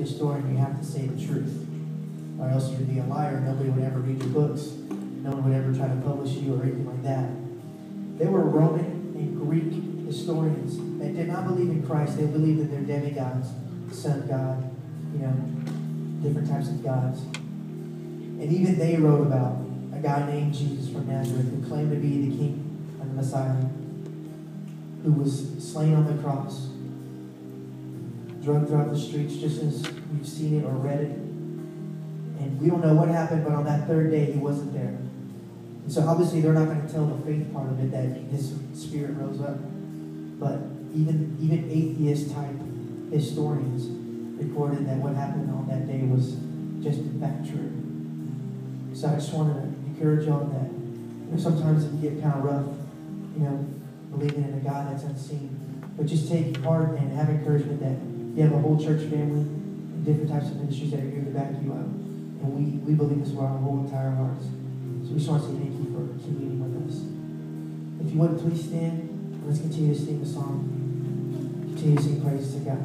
historian, you have to say the truth, or else you'd be a liar. Nobody would ever read your books. No one would ever try to publish you or anything like that. They were Roman and Greek historians that did not believe in Christ. They believed in their demigods, the Son of God, different types of gods. And even they wrote about a guy named Jesus from Nazareth who claimed to be the King and the Messiah, who was slain on the cross, drugged throughout the streets, just as we've seen it or read it. And we don't know what happened, but on that third day, he wasn't there. And so obviously they're not going to tell the faith part of it, that his spirit rose up. But even atheist type historians recorded that what happened on that day was just in fact true. So I just wanted to encourage y'all that sometimes it can get kind of rough, believing in a God that's unseen. But just take heart and have encouragement that you have a whole church family and different types of ministries that are here to back you up. And we believe this with our whole entire hearts. So we just want to say thank you for communing with us. If you would, please stand. Let's continue to sing the song. Continue to sing praises to God.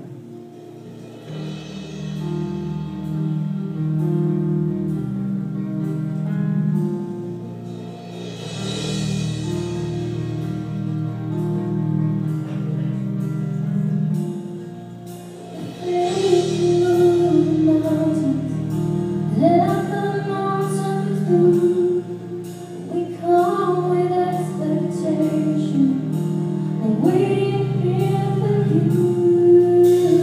Waiting here for you.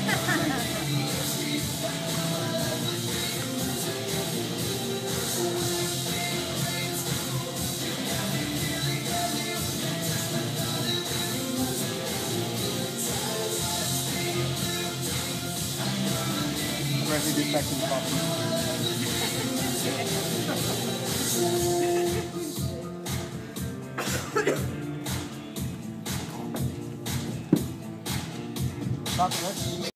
Ready to back in the coffee. Stop,